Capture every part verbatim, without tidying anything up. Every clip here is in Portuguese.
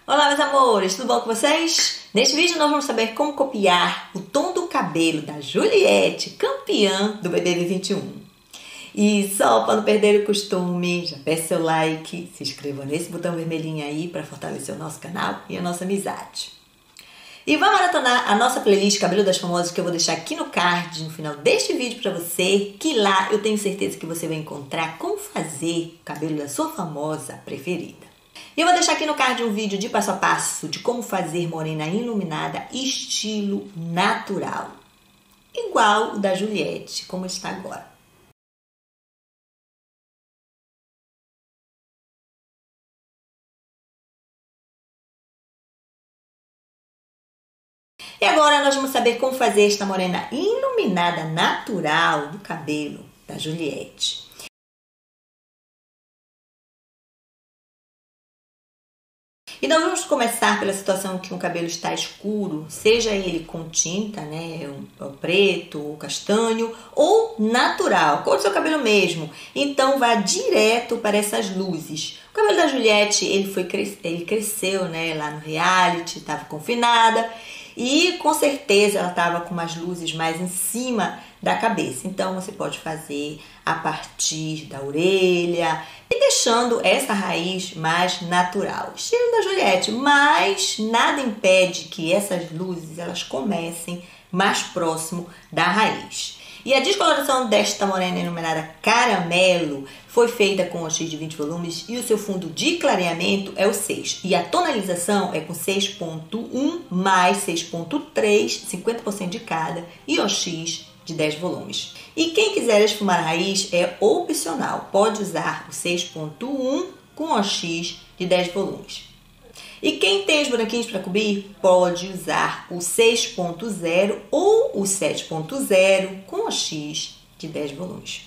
Olá, meus amores, tudo bom com vocês? Neste vídeo nós vamos saber como copiar o tom do cabelo da Juliette, campeã do B B B vinte e um. E só para não perder o costume, já peça seu like, se inscreva nesse botão vermelhinho aí para fortalecer o nosso canal e a nossa amizade. E vamos maratonar a nossa playlist Cabelo das Famosas, que eu vou deixar aqui no card, no final deste vídeo para você, que lá eu tenho certeza que você vai encontrar como fazer o cabelo da sua famosa preferida. E eu vou deixar aqui no card um vídeo de passo a passo de como fazer morena iluminada estilo natural. Igual o da Juliette, como está agora. E agora nós vamos saber como fazer esta morena iluminada natural do cabelo da Juliette. E nós vamos começar pela situação que o cabelo está escuro, seja ele com tinta, né, o preto, o castanho, ou natural, cor do seu cabelo mesmo. Então vá direto para essas luzes. O cabelo da Juliette, ele, foi, ele cresceu, né, lá no reality, estava confinada. E com certeza ela estava com umas luzes mais em cima da cabeça. Então você pode fazer a partir da orelha e deixando essa raiz mais natural. Estilo da Juliette, mas nada impede que essas luzes elas comecem mais próximo da raiz. E a descoloração desta morena iluminada caramelo foi feita com o X de vinte volumes e o seu fundo de clareamento é o seis. E a tonalização é com seis ponto um mais seis ponto três, cinquenta por cento de cada, e o X de dez volumes. E quem quiser esfumar a raiz é opcional, pode usar o seis ponto um com o X de dez volumes. E quem tem os branquinhos para cobrir pode usar o seis ponto zero ou o sete ponto zero com o X de dez volumes.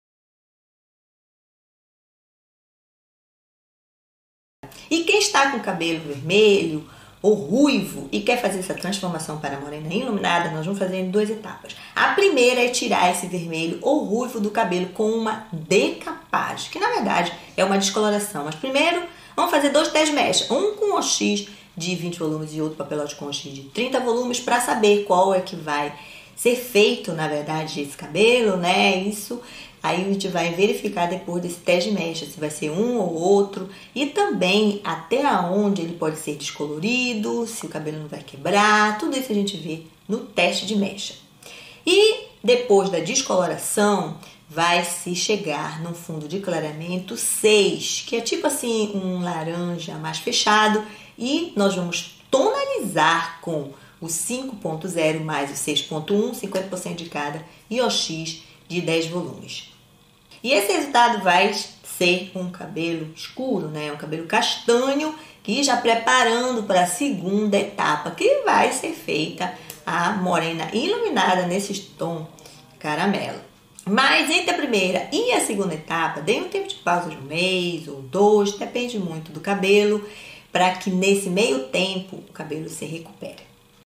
E quem está com o cabelo vermelho ou ruivo e quer fazer essa transformação para morena iluminada, nós vamos fazer em duas etapas. A primeira é tirar esse vermelho ou ruivo do cabelo com uma decapagem, que na verdade é uma descoloração. Mas primeiro vamos fazer dois testes mecha, um com o X de vinte volumes e outro papelote com o X de trinta volumes, para saber qual é que vai ser feito, na verdade, esse cabelo, né? Isso aí a gente vai verificar depois desse teste de mecha, se vai ser um ou outro, e também até onde ele pode ser descolorido, se o cabelo não vai quebrar, tudo isso a gente vê no teste de mecha. E depois da descoloração, vai se chegar no fundo de clareamento seis, que é tipo assim um laranja mais fechado, e nós vamos tonalizar com o cinco ponto zero mais o seis ponto um, cinquenta por cento de cada, e o X de dez volumes. E esse resultado vai ser um cabelo escuro, né? Um cabelo castanho, que já preparando para a segunda etapa, que vai ser feita a morena iluminada nesse tom caramelo. Mas entre a primeira e a segunda etapa, dê um tempo de pausa de um mês ou dois, depende muito do cabelo, para que nesse meio tempo o cabelo se recupere.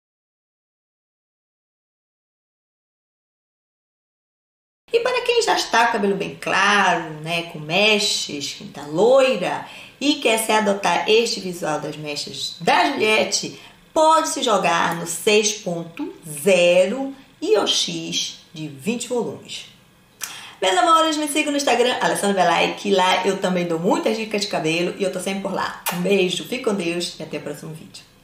E para quem já está com o cabelo bem claro, né, com mechas, quem está loira e quer se adotar este visual das mechas da Juliette, pode se jogar no seis ponto zero e o X de vinte volumes. Meus amores, me sigam no Instagram, Alessandra Belay, que lá eu também dou muitas dicas de cabelo e eu tô sempre por lá. Um beijo, fique com Deus e até o próximo vídeo.